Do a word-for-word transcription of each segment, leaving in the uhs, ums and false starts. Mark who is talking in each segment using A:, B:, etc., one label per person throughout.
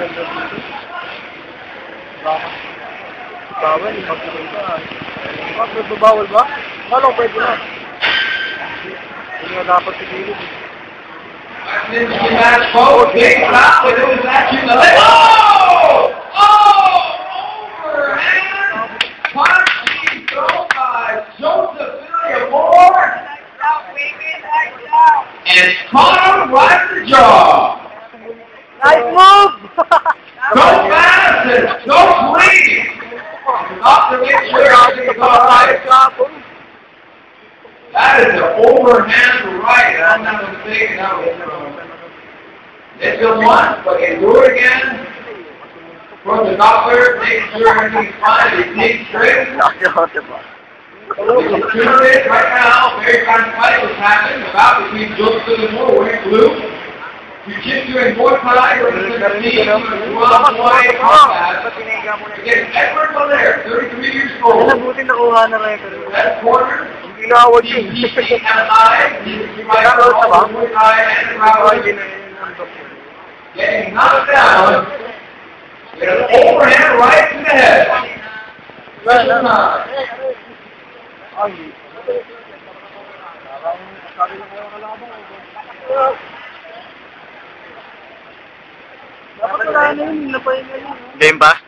A: ganda dito. Baka. Bawal, mag-ibay ka. Ah, pwede bawal ba? Ano, pwede na. Hindi nga dapat sigilid.
B: Oh! Oh! Overhand punching thrown by Joseph Villamor. And caught him right in the jaw.
A: Nice move!
B: Go fast and go clean. Not to make sure everything goes right. That is an overhand right. I'm not mistaken. That was from it's a one, but you do it again. From the doctor, make sure everything's fine. He takes straight. He's doing it right now. Very fine fight was happening. About between Joseph Villamor wearing blue. Jiu-Jitsu in more time. We're going to see twelve-point combat against Edward Blair, thirty-three years old. That corner.
A: Ginawad yun.
B: He's getting knocked down with an overhand right in the head. Special time.
A: Game ba?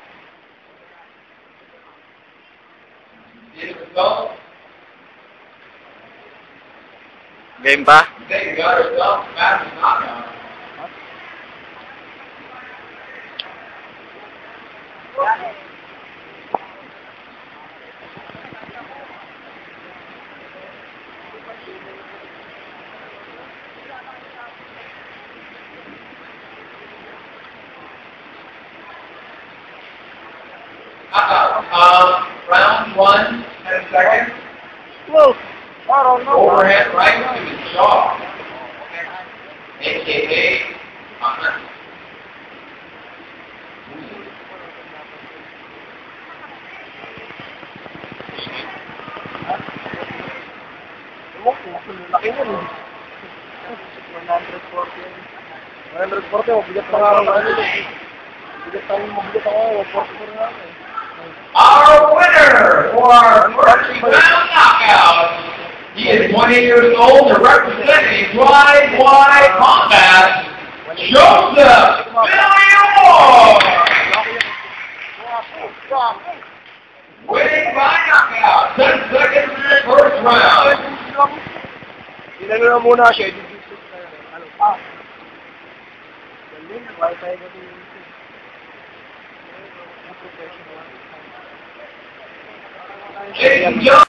A: Game ba?
B: They got herself fast knockout. Uh, round one, ten seconds.
A: Whoa! I don't know.
B: Overhead right to the jaw. A K A uh-huh.
A: Laki nun eh. one forty. one forty, mabigat pa nga ako ano eh. Mabigat tayo, mabigat ako, one forty nga ako eh.
B: Our winner for our first round knockout. He is twenty years old and representing Drive-Wide Combat, Joseph Villamor. Winning by knockout, ten seconds in the first round.
A: Ilan na muna siya, i-discuss na yun. Ano pa? Galing, wifi ko din.
B: Ladies and gentlemen.